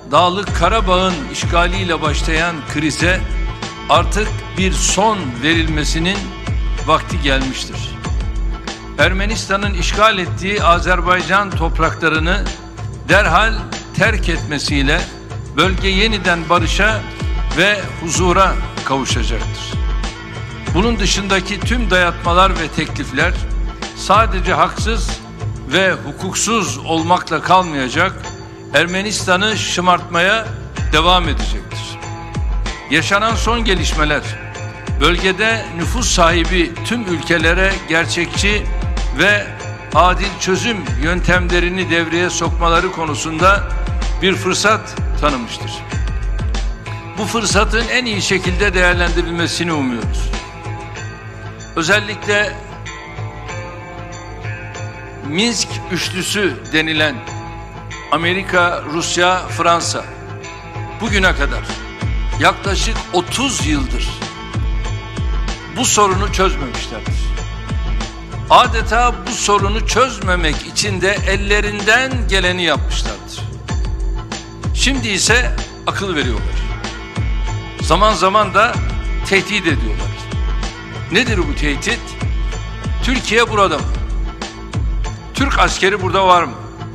Dağlık Karabağ'ın işgaliyle başlayan krize artık bir son verilmesinin vakti gelmiştir. Ermenistan'ın işgal ettiği Azerbaycan topraklarını derhal terk etmesiyle bölge yeniden barışa ve huzura kavuşacaktır. Bunun dışındaki tüm dayatmalar ve teklifler sadece haksız ve hukuksuz olmakla kalmayacak, Ermenistan'ı şımartmaya devam edecektir. Yaşanan son gelişmeler, bölgede nüfus sahibi tüm ülkelere gerçekçi ve adil çözüm yöntemlerini devreye sokmaları konusunda bir fırsat tanımıştır. Bu fırsatın en iyi şekilde değerlendirilmesini umuyoruz. Özellikle Minsk üçlüsü denilen Amerika, Rusya, Fransa bugüne kadar yaklaşık 30 yıldır bu sorunu çözmemişlerdir. Adeta bu sorunu çözmemek için de ellerinden geleni yapmışlardır. Şimdi ise akıl veriyorlar. Zaman zaman da tehdit ediyorlar. Nedir bu tehdit? Türkiye burada mı? Türk askeri burada var mı?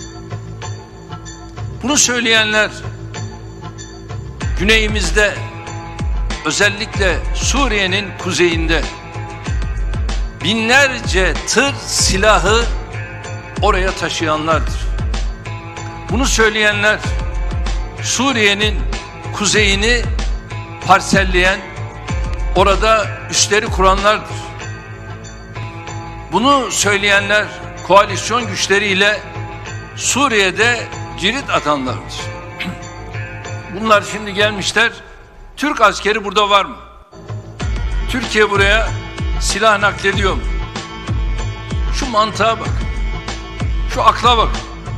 Bunu söyleyenler güneyimizde, özellikle Suriye'nin kuzeyinde binlerce tır silahı oraya taşıyanlardır. Bunu söyleyenler Suriye'nin kuzeyini parselleyen, orada üsleri kuranlardır. Bunu söyleyenler koalisyon güçleriyle Suriye'de cirit atanlardır. Bunlar şimdi gelmişler, Türk askeri burada var mı? Türkiye buraya silah naklediyor mu? Şu mantığa bak, şu akla bak.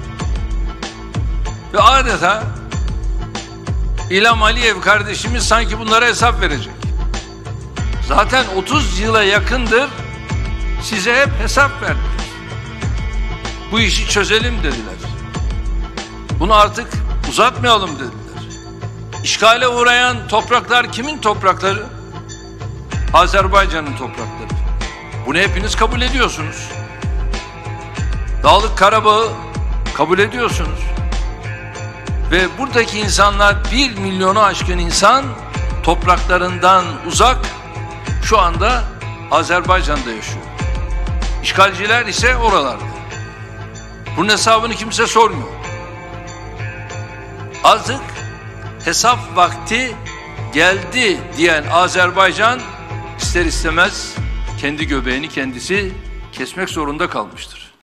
Ve adeta İlham Aliyev kardeşimiz sanki bunlara hesap verecek. Zaten 30 yıla yakındır size hep hesap verdik. Bu işi çözelim dediler. Bunu artık uzatmayalım dediler. İşgale uğrayan topraklar kimin toprakları? Azerbaycan'ın toprakları. Bunu hepiniz kabul ediyorsunuz. Dağlık Karabağ'ı kabul ediyorsunuz. Ve buradaki insanlar 1 milyonu aşkın insan topraklarından uzak şu anda Azerbaycan'da yaşıyor. İşgalciler ise oralarda. Bunun hesabını kimse sormuyor. Artık hesap vakti geldi diyen Azerbaycan ister istemez kendi göbeğini kendisi kesmek zorunda kalmıştır.